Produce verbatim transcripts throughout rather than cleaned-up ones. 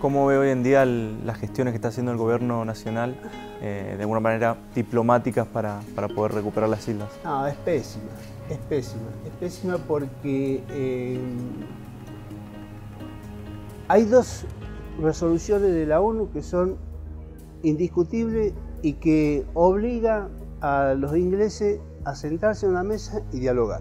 ¿Cómo ve hoy en día el, las gestiones que está haciendo el gobierno nacional, eh, de alguna manera diplomáticas, para, para poder recuperar las islas? No, es pésima, es pésima, es pésima porque eh, hay dos resoluciones de la ONU que son indiscutibles y que obligan a los ingleses a sentarse en una mesa y dialogar.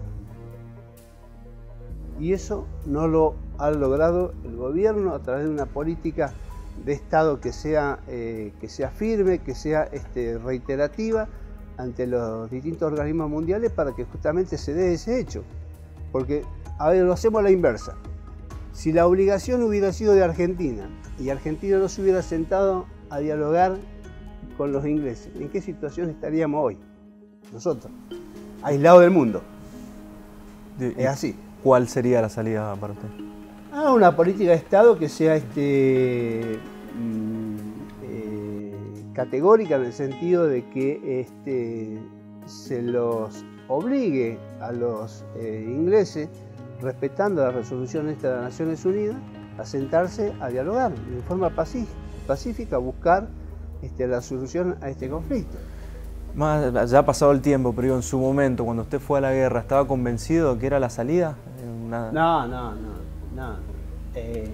Y eso no lo ha logrado el gobierno a través de una política de Estado que sea, eh, que sea firme, que sea este, reiterativa ante los distintos organismos mundiales para que justamente se dé ese hecho. Porque, a ver, lo hacemos a la inversa. Si la obligación hubiera sido de Argentina y Argentina no se hubiera sentado a dialogar con los ingleses, ¿en qué situación estaríamos hoy? Nosotros, aislados del mundo. Es así. ¿Cuál sería la salida para usted? Ah, una política de Estado que sea este, eh, categórica en el sentido de que este, se los obligue a los eh, ingleses, respetando la resolución esta de las Naciones Unidas, a sentarse a dialogar de forma pacífica, a buscar este, la solución a este conflicto. Más, ya ha pasado el tiempo, pero en su momento, cuando usted fue a la guerra, ¿estaba convencido de que era la salida? Una... No, no, no. no. Eh,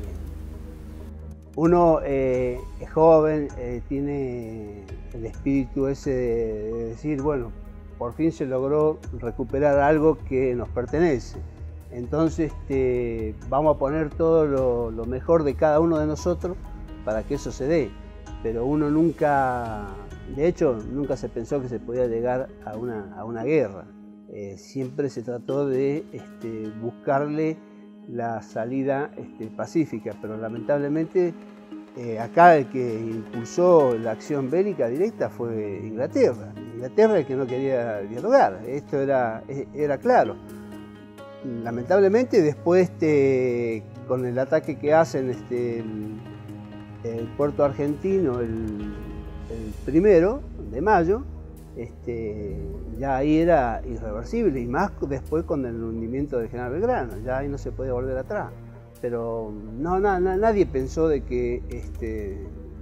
uno eh, es joven, eh, tiene el espíritu ese de, de decir, bueno, por fin se logró recuperar algo que nos pertenece. Entonces este, vamos a poner todo lo, lo mejor de cada uno de nosotros para que eso se dé. Pero uno nunca... De hecho, nunca se pensó que se podía llegar a una, a una guerra. Eh, siempre se trató de este, buscarle la salida este, pacífica, pero lamentablemente eh, acá el que impulsó la acción bélica directa fue Inglaterra. Inglaterra es el que no quería dialogar, esto era, era claro. Lamentablemente después, este, con el ataque que hacen este, el, el puerto argentino, el, el primero de mayo, este, ya ahí era irreversible, y más después con el hundimiento del general Belgrano, ya ahí no se puede volver atrás. Pero no, na, na, nadie pensó de que, este,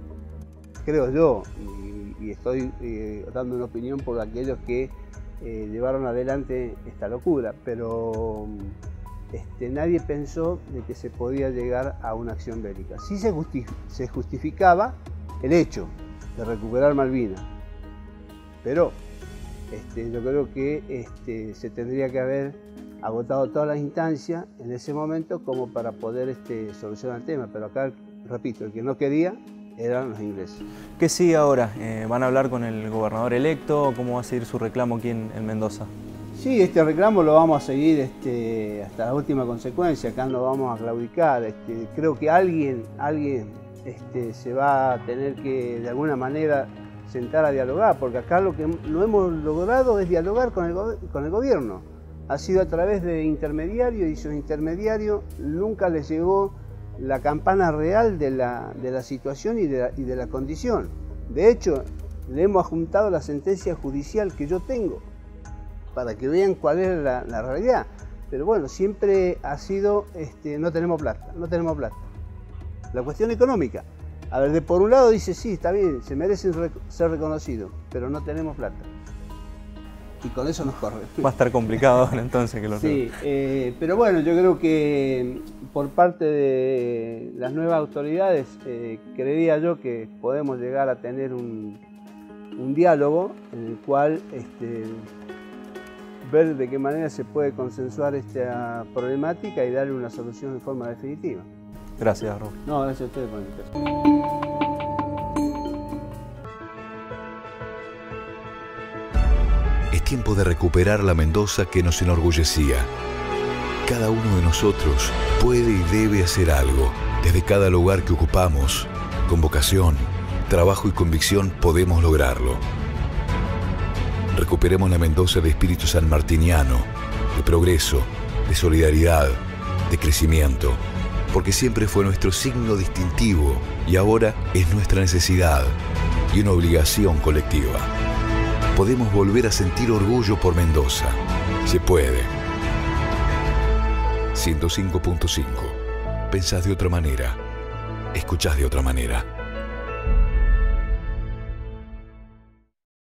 creo yo, y, y estoy eh, dando una opinión por aquellos que eh, llevaron adelante esta locura, pero este, nadie pensó de que se podía llegar a una acción bélica. Sí se, justi se justificaba el hecho de recuperar Malvinas, pero este, yo creo que este, se tendría que haber agotado todas las instancias en ese momento como para poder este, solucionar el tema. Pero acá, repito, el que no quería eran los ingleses. ¿Qué sigue ahora? Eh, ¿Van a hablar con el gobernador electo? ¿Cómo va a seguir su reclamo aquí en, en Mendoza? Sí, este reclamo lo vamos a seguir este, hasta la última consecuencia. Acá no vamos a claudicar. Este, creo que alguien, alguien este, se va a tener que de alguna manera sentar a dialogar, porque acá lo que no hemos logrado es dialogar con el, con el gobierno. Ha sido a través de intermediarios, y esos intermediarios nunca les llegó la campana real de la, de la situación y de la, y de la condición. De hecho, le hemos adjuntado la sentencia judicial que yo tengo, para que vean cuál es la, la realidad. Pero bueno, siempre ha sido, este, no tenemos plata, no tenemos plata. La cuestión económica. A ver, de por un lado dice, sí, está bien, se merecen rec ser reconocidos, pero no tenemos plata. Y con eso nos corre. Va a estar complicado entonces que lo Sí, eh, pero bueno, yo creo que por parte de las nuevas autoridades, eh, creería yo que podemos llegar a tener un, un diálogo en el cual este, ver de qué manera se puede consensuar esta problemática y darle una solución de forma definitiva. Gracias, Raúl. No, gracias a ustedes por la invitación. Es tiempo de recuperar la Mendoza que nos enorgullecía. Cada uno de nosotros puede y debe hacer algo. Desde cada lugar que ocupamos, con vocación, trabajo y convicción podemos lograrlo. Recuperemos la Mendoza de espíritu sanmartiniano, de progreso, de solidaridad, de crecimiento, porque siempre fue nuestro signo distintivo y ahora es nuestra necesidad y una obligación colectiva. Podemos volver a sentir orgullo por Mendoza. Se puede. ciento cinco punto cinco. Pensás de otra manera. escuchás de otra manera.